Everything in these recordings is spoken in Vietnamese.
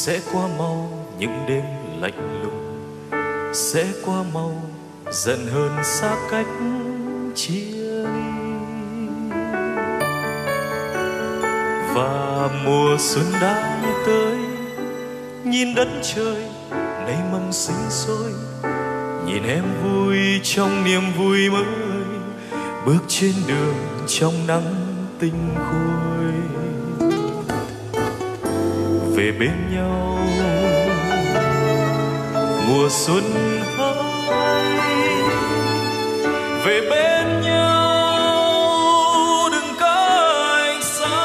sẽ qua mau những đêm lạnh lùng, sẽ qua mau giận hơn xa cách chia ly. Và mùa xuân đang tới, nhìn đất trời nảy mầm sinh sôi, nhìn em vui trong niềm vui mới, bước trên đường trong nắng tinh khôi. Về bên nhau mùa xuân hỡi, về bên nhau đừng cách xa.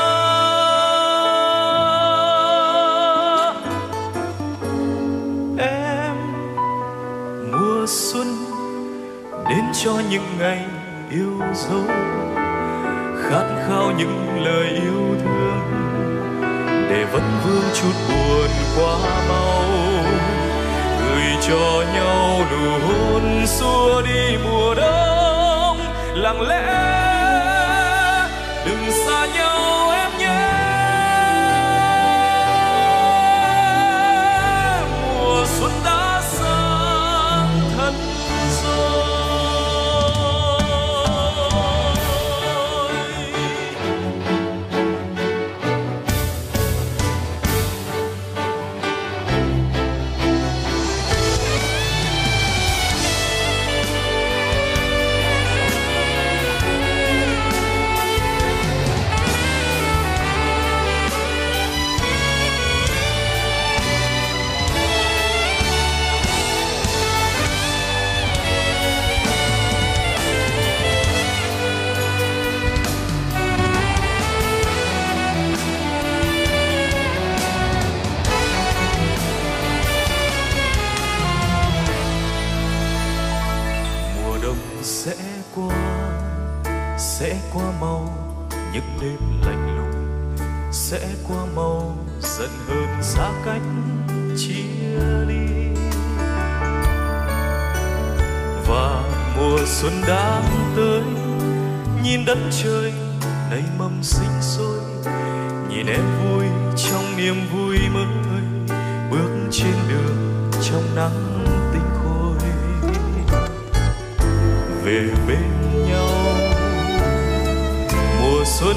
Em mùa xuân đến cho những ngày yêu dấu, khát khao những lời yêu thương để vẫn vương chút buồn qua mau, gửi cho nhau nụ hôn xua đi mùa đông. Lặng lẽ đừng xa nhau em nhé, mùa xuân đã sang thật rồi. Sẽ qua mau những đêm lạnh lùng, sẽ qua mau giận hơn xa cách chia ly. Và mùa xuân đang tới, nhìn đất trời nảy mầm sinh sôi, nhìn em vui trong niềm vui mới, bước trên đường trong nắng tinh khôi. Về bên nhau mùa xuân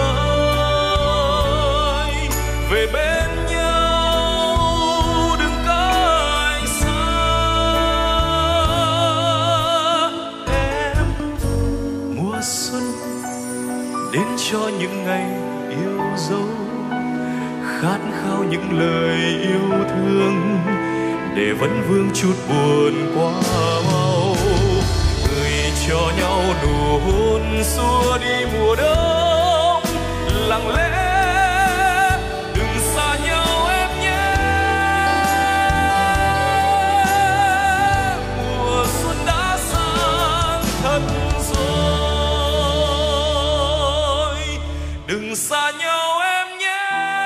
hỡi, về bên nhau đừng cách xa. Em mùa xuân đến cho những ngày yêu dấu, khát khao những lời yêu thương để vẫn vương chút buồn qua mau, gửi cho nhau nụ hôn xua đi mùa đông. Lặng lẽ đừng xa nhau em nhé, mùa xuân đã sang thật rồi. Đừng xa nhau em nhé,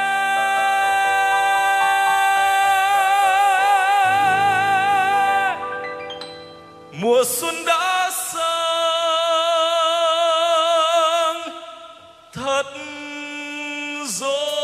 mùa xuân đã sang thật rồi.